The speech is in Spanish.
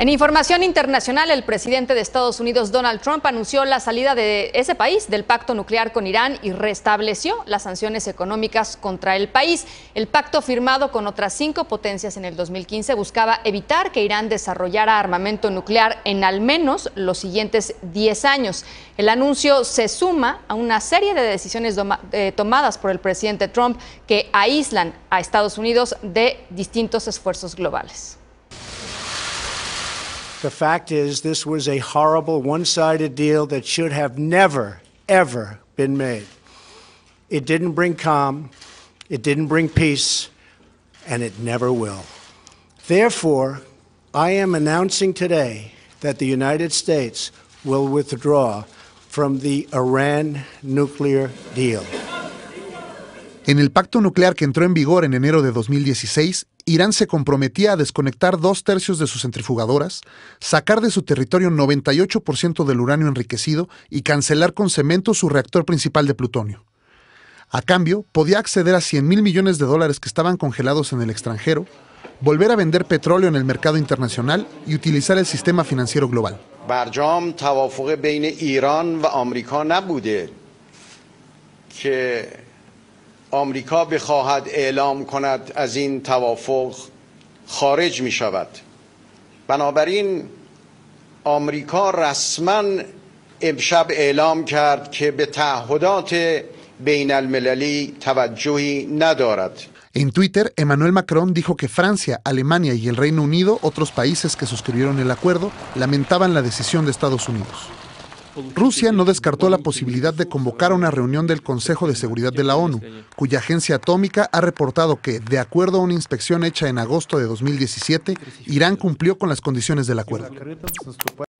En información internacional, el presidente de Estados Unidos, Donald Trump, anunció la salida de ese país del pacto nuclear con Irán y restableció las sanciones económicas contra el país. El pacto, firmado con otras 5 potencias en el 2015, buscaba evitar que Irán desarrollara armamento nuclear en al menos los siguientes 10 años. El anuncio se suma a una serie de decisiones tomadas por el presidente Trump que aíslan a Estados Unidos de distintos esfuerzos globales. The fact is, this was a horrible, one-sided deal that should have never, ever been made. It didn't bring calm, it didn't bring peace, and it never will. Therefore, I am announcing today that the United States will withdraw from the Iran nuclear deal. En el pacto nuclear que entró en vigor en enero de 2016, Irán se comprometía a desconectar 2/3 de sus centrifugadoras, sacar de su territorio 98% del uranio enriquecido y cancelar con cemento su reactor principal de plutonio. A cambio, podía acceder a $100,000 millones que estaban congelados en el extranjero, volver a vender petróleo en el mercado internacional y utilizar el sistema financiero global. برجام توافق بین ایران و آمریکا نبوده که آمریکا بخواهد اعلام کند از این توافق خارج می شود. بنابراین آمریکا رسما امشب اعلام کرد که به تعهدات بین المللی توجهی ندارد. En Twitter, Emmanuel Macron dijo que Francia, Alemania y el Reino Unido, otros países que suscribieron el acuerdo, lamentaban la decisión de Estados Unidos. Rusia no descartó la posibilidad de convocar una reunión del Consejo de Seguridad de la ONU, cuya agencia atómica ha reportado que, de acuerdo a una inspección hecha en agosto de 2017, Irán cumplió con las condiciones del acuerdo.